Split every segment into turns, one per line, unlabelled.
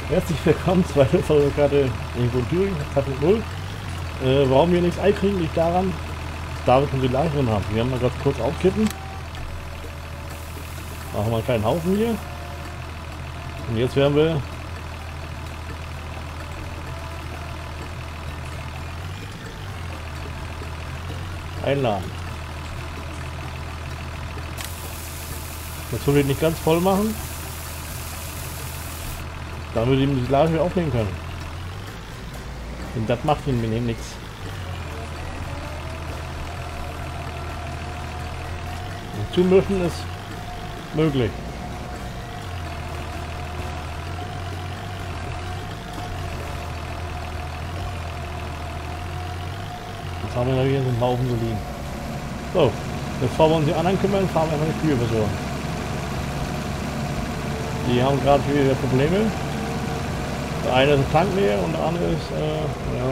Herzlich willkommen, zweite Folge gerade irgendwo in Thüringen, Kapitel 0. Warum wir nichts einkriegen, liegt daran, dass David und die Lagerung haben. Wir haben mal ganz kurz aufkippen. Machen wir einen kleinen Haufen hier. Und jetzt werden wir einladen. Das soll ich nicht ganz voll machen, damit wir die Lage aufnehmen können. Und das macht ihnen mit dem nichts. Und zumischen ist möglich. Jetzt haben wir hier so einen Haufen so liegen. So, bevor wir uns die anderen kümmern, fahren wir mal die Kühe besorgen. Die haben gerade wieder Probleme. Der eine ist ein Tank leer und der andere ist, ja,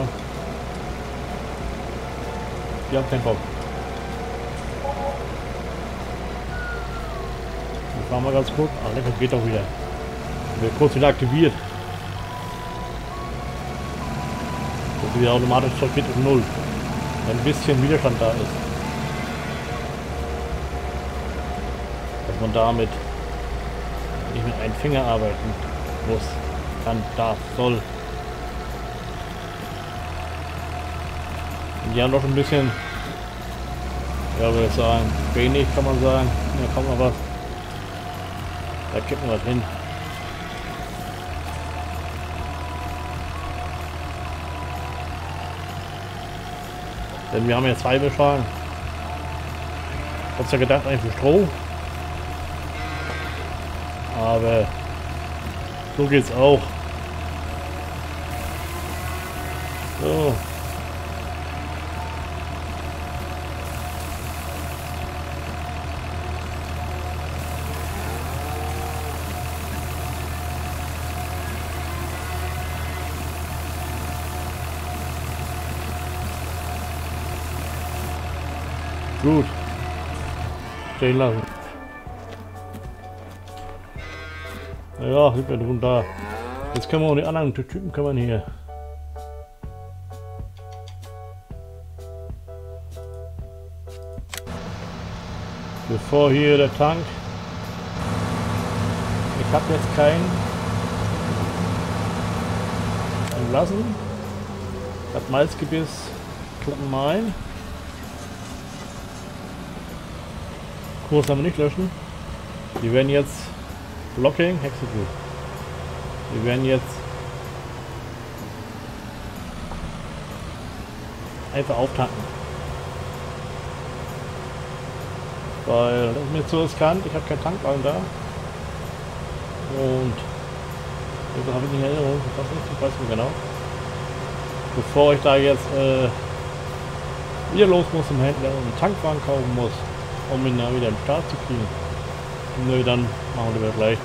die haben keinen Bock. Jetzt fahren wir ganz kurz. Ach, das geht doch wieder. Wird kurz wieder aktiviert. Das wieder automatisch zurückgeht auf 0. Wenn ein bisschen Widerstand da ist. Dass man damit nicht mit einem Finger arbeiten muss, kann, darf, soll. Und die haben doch ein bisschen, ja, würde ich sagen, wenig kann man sagen. Da kommt noch was. Da kippen wir was hin. Denn wir haben ja zwei Beschlagen. Ich hab's ja gedacht, eigentlich für Stroh. Aber so geht's auch. So. Gut. Stehen lassen. Ja, sind wir nun da. Jetzt können wir auch die anderen Typen können wir hier. Bevor hier der Tank. Ich habe jetzt keinen lassen. Das Malzgebiss klappen wir ein. Kurs haben wir nicht löschen. Die werden jetzt Blocking, Execute. Wir werden jetzt einfach auftanken. Weil das ist mir zu riskant, ich habe keinen Tankwagen da. Und das habe ich nicht in Erinnerung, ich weiß nicht genau. Bevor ich da jetzt wieder los muss zum Händler und einen Tankwagen kaufen muss, um ihn da wieder in den Start zu kriegen. Nö, dann machen wir das gleich.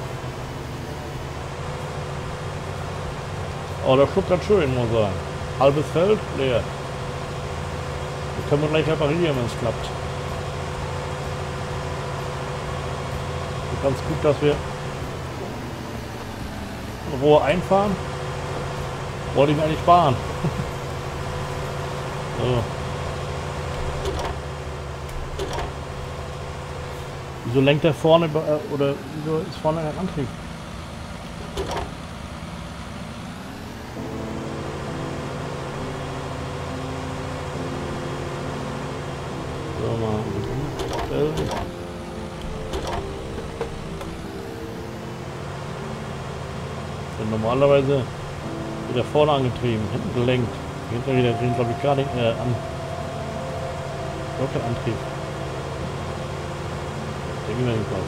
Oh, der Schluck ganz schön, muss ich sagen. Halbes Feld, leer. Das können wir gleich reparieren, wenn es klappt. Ganz gut, dass wir Rohr einfahren. Wollte ich mir eigentlich sparen. So. Wieso lenkt er vorne oder wieso ist vorne ein Antrieb? So, mal denn normalerweise wird er vorne angetrieben, hinten gelenkt. Hinter wieder drin, glaube ich, gar nicht an. Antrieb. Denke mir jedenfalls.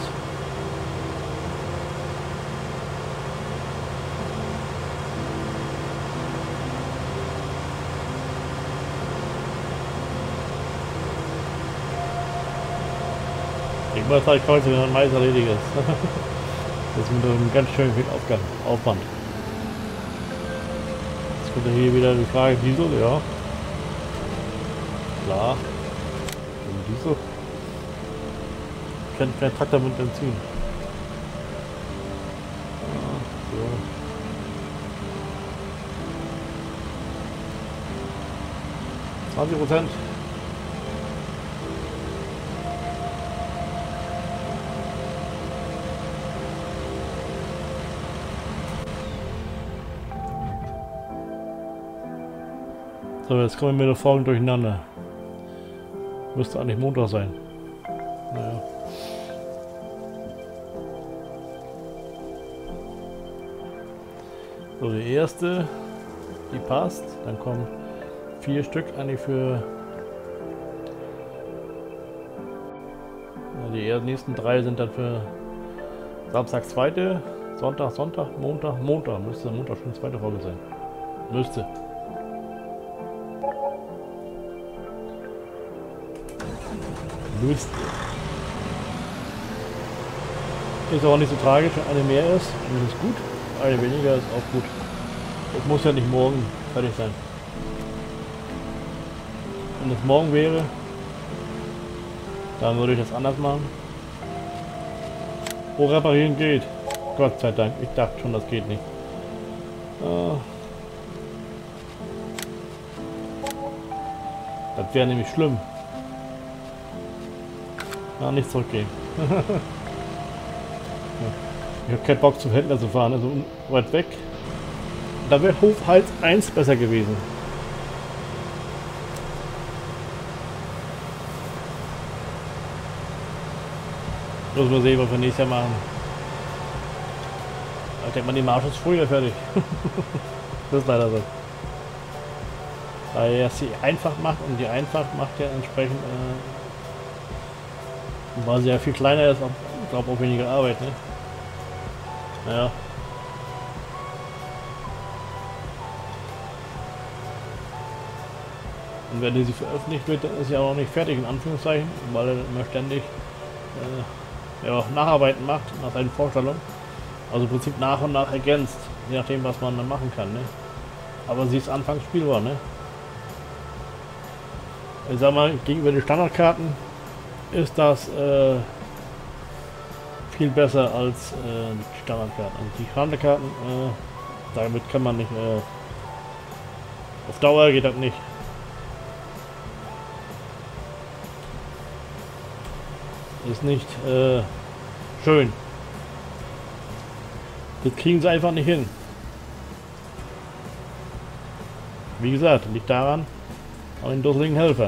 Ich weiß halt heute, wenn ein Mais erledigt ist. Das ist mit einem ganz schön viel Aufwand. Jetzt kommt hier wieder die Frage, Diesel, ja. Klar. Diesel. Kein Traktor mit Benzin. Ja, so. 20%. So, jetzt kommen wir mit der Folgen durcheinander. Müsste eigentlich Montag sein. Naja. So, die erste, die passt. Dann kommen 4 Stück eigentlich für die nächsten 3 sind dann für Samstag 2., Sonntag, Montag. Müsste Montag schon die zweite Folge sein. Müsste. Ist auch nicht so tragisch, wenn eine mehr ist. Das ist gut. Eine weniger ist auch gut. Das muss ja nicht morgen fertig sein. Wenn es morgen wäre, dann würde ich das anders machen. Wo reparieren geht. Gott sei Dank. Ich dachte schon, das geht nicht. Das wäre nämlich schlimm. Ja, nicht zurückgehen. Ich habe keinen Bock zum Händler zu fahren, also weit weg. Da wäre Hofhals 1 besser gewesen. Muss mal sehen, was wir nächstes Jahr machen. Ich denke mal, die Marsch ist früher fertig. Das ist leider so. Weil er sie einfach macht und die einfach macht ja entsprechend, weil sie ja viel kleiner ist, ich glaube auch weniger Arbeit, ne? Naja. Und wenn sie veröffentlicht wird, dann ist sie auch noch nicht fertig, in Anführungszeichen, weil er immer ständig ja, Nacharbeiten macht, nach seinen Vorstellungen. Also im Prinzip nach und nach ergänzt, je nachdem, was man dann machen kann, ne? Aber sie ist anfangs spielbar, ne? Ich sag mal, gegenüber den Standardkarten ist das viel besser als die Standardkarten. Also die Standardkarten, damit kann man nicht, auf Dauer geht das nicht. Ist nicht schön. Das kriegen sie einfach nicht hin. Wie gesagt, liegt daran, an den dusseligen Helfer.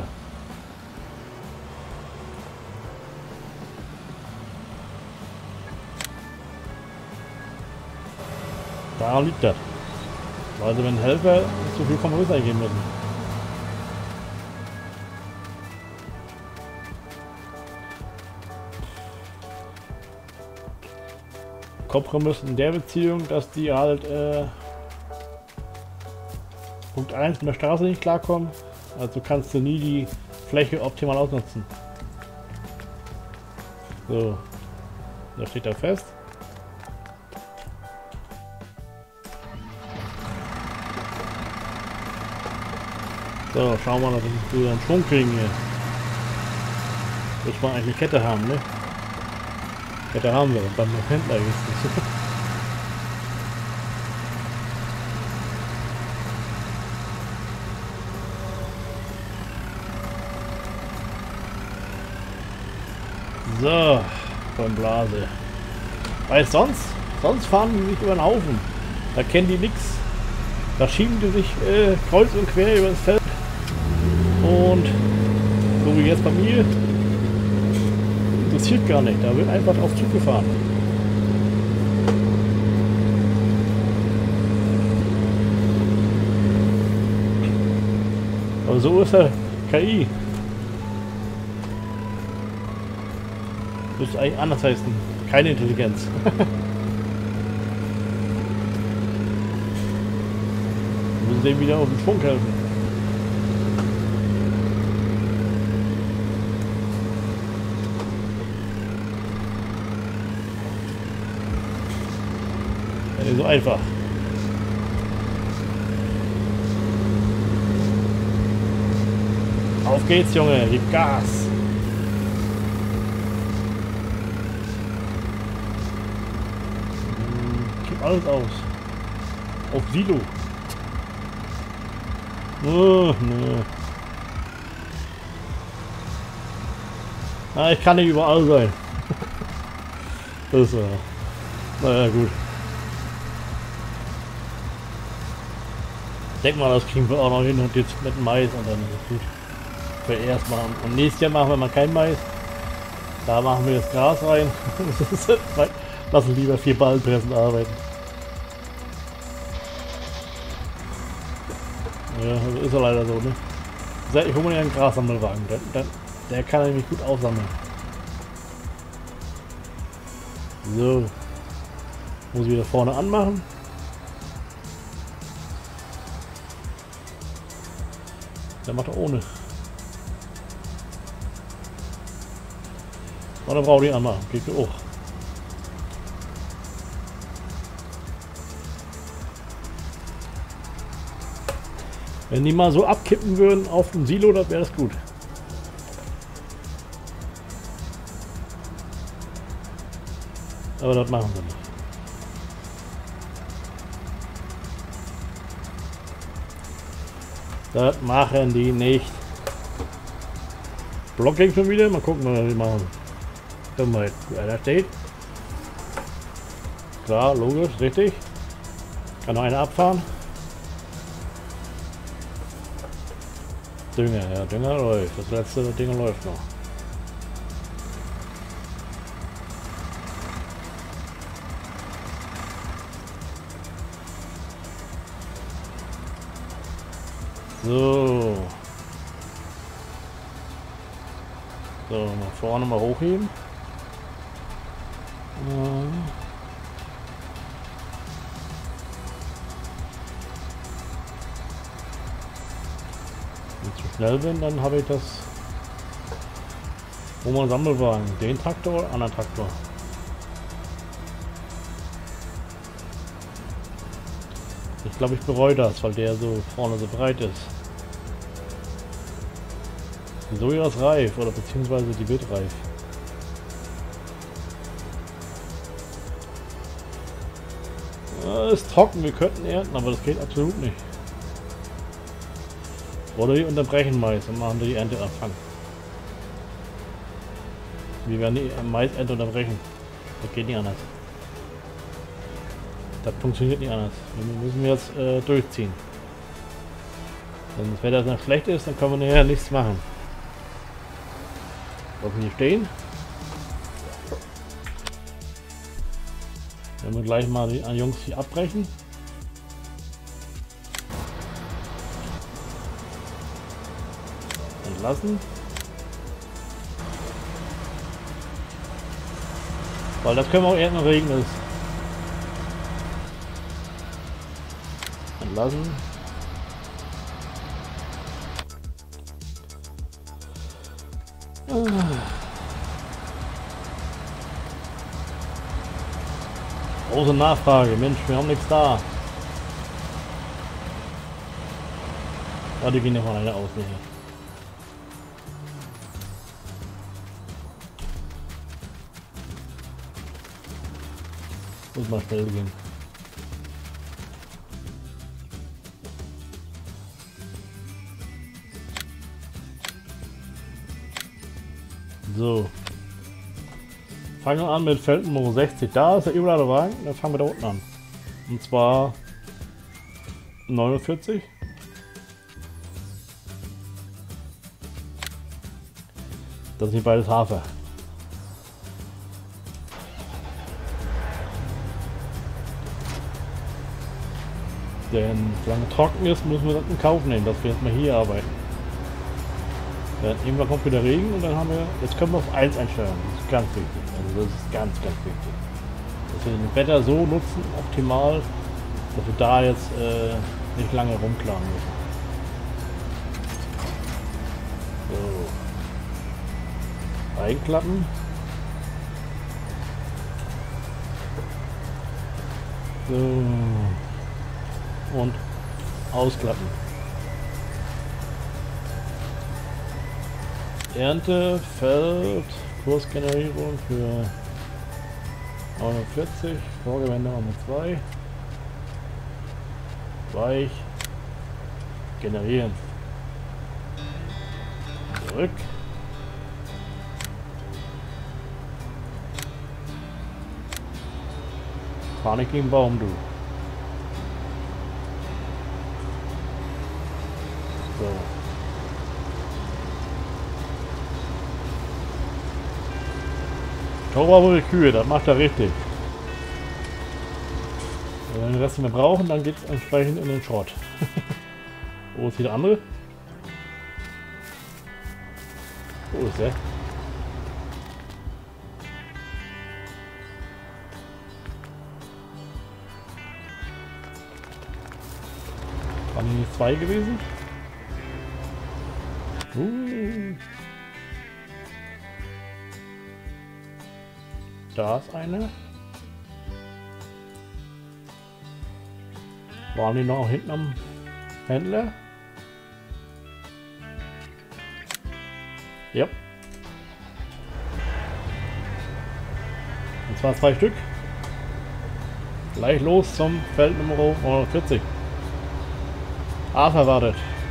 Daran liegt das. Also wenn Helfer nicht so viel Kompromiss eingehen müssen. Kompromiss in der Beziehung, dass die halt Punkt 1 mit der Straße nicht klarkommen, also kannst du nie die Fläche optimal ausnutzen. So, da steht er fest. So, schauen wir mal, dass wir wieder einen Schwung kriegen hier. Muss man eigentlich Kette haben, ne? Kette haben wir, und dann noch Händler jetzt. So, beim Blase. Weil sonst fahren die sich über den Haufen. Da kennen die nichts. Da schieben die sich kreuz und quer über das Feld. Und so wie jetzt bei mir, interessiert gar nicht. Da wird einfach drauf zugefahren. Aber so ist er KI. Das ist eigentlich anders heißen. Keine Intelligenz. Wir müssen dem wieder auf den Schwung helfen. Ja, nicht so einfach. Auf geht's, Junge, gib Gas! Gib alles aus. Auf Silo. Oh, ne. Ah, ich kann nicht überall sein. Das ist naja, gut. Ich denke mal, das kriegen wir auch noch hin und jetzt mit Mais und dann ist es gut. Für erstmal. Und nächstes Jahr machen wir mal kein Mais. Da machen wir das Gras rein. Lassen lieber 4 Ballenpressen arbeiten. Ja, also ist ja leider so, ne? Ich hole mir einen Grassammelwagen. Der kann nämlich gut aufsammeln. So. Muss ich wieder vorne anmachen. Der macht er ohne. Und dann brauche ich ihn anmachen. Geht auch. Wenn die mal so abkippen würden auf dem Silo, dann wäre das gut. Aber das machen sie nicht. Das machen die nicht. Blocking schon wieder. Mal gucken, was die machen. Können wir jetzt, wer da steht. Klar, logisch, richtig. Kann noch einer abfahren. Dünger, ja, Dünger läuft. Das letzte Ding läuft noch. So. So, mal vorne mal hochheben. Wenn ich zu schnell bin, dann habe ich das. Wo man Sammelwagen? Den Traktor oder anderen Traktor? Ich glaube, ich bereue das, weil der so vorne so breit ist. Die Soja ist reif, oder beziehungsweise die wird reif. Ja, ist trocken, wir könnten ernten, aber das geht absolut nicht. Oder die unterbrechen Mais und machen die Ernteanfang. Wir werden die Maisernte unterbrechen. Das geht nicht anders. Das funktioniert nicht anders. Wir müssen jetzt durchziehen. Wenn das Wetter dann schlecht ist, dann können wir nachher nichts machen. Lassen hier stehen. Wenn wir gleich mal die Jungs hier abbrechen. Entlassen. Weil das können wir auch ernten, wenn Regen ist. Entlassen. Große Nachfrage, Mensch, wir haben nichts da. Ja, die gehen ja von einer aus hier. Muss mal schnell gehen. So. Fangen wir an mit Feld Nummer 60. Da ist der überall Wagen. Dann fangen wir da unten an. Und zwar 49. Das sind beides Hafer. Denn solange trocken ist, müssen wir das in Kauf nehmen, dass wir jetzt mal hier arbeiten. Dann irgendwann kommt wieder Regen und dann haben wir, jetzt können wir auf 1 einstellen. Das ist ganz wichtig. Also das ist ganz, ganz wichtig. Dass wir das Wetter so nutzen, optimal, dass wir da jetzt nicht lange rumklagen müssen. So. Einklappen. So. Und ausklappen. Ernte, Feld, Kursgenerierung für 49, Vorgewende haben wir 2. Weich, generieren. Zurück. Fahr nicht gegen den Baum, du. So. Tauber wohl Kühe, das macht er richtig. Wenn wir den Rest nicht mehr brauchen, dann geht es entsprechend in den Schrott. Wo ist hier der andere? Wo ist der? Waren die nicht zwei gewesen? Da ist eine. Waren die noch hinten am Händler? Ja. Und zwar 2 Stück. Gleich los zum Feld Nummer 40. Verwartet.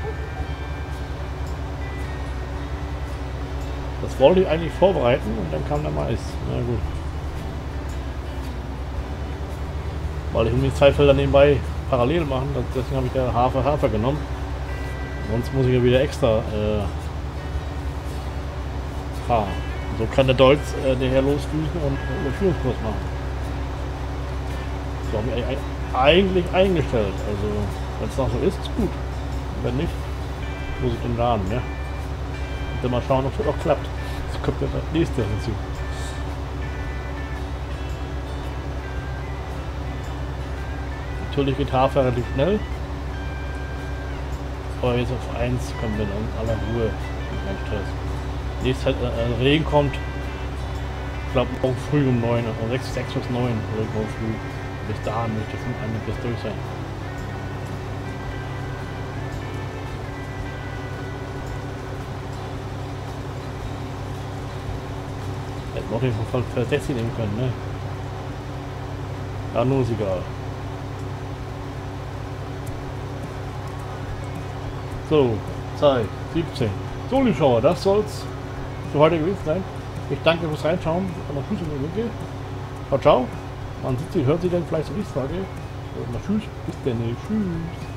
Das wollte ich eigentlich vorbereiten und dann kam der Mais. Na gut. Weil ich um die 2 Felder nebenbei parallel machen, deswegen habe ich ja Hafer genommen. Sonst muss ich ja wieder extra fahren. So kann der Deutz nachher losdüsen und einen Führungskurs machen. So habe ich eigentlich eingestellt. Also wenn es noch so ist, ist gut. Wenn nicht, muss ich den laden, ja. Und dann mal schauen, ob es auch klappt. Das kommt ja das nächste hinzu. Natürlich geht Hafer relativ schnell. Aber jetzt auf 1 kommen wir dann in aller Ruhe. Kein Stress. Nächstes halt, Regen kommt. Ich glaube morgen früh um 9, also 6 bis 9 oder morgen früh. Bis dahin möchte schon einiges durch sein. Hätten wir auf jeden Fall für 60 nehmen können, ne? Ja, nur ist egal. So, Zeit 17. So, liebe Schauer, das soll's für heute gewesen sein. Ich danke fürs Reinschauen. Mal Tschüss in der Winkel. Ciao, ciao. Man sieht sich, hört sich dann vielleicht zur nächsten Frage. Mal Tschüss. Bis dann. Tschüss.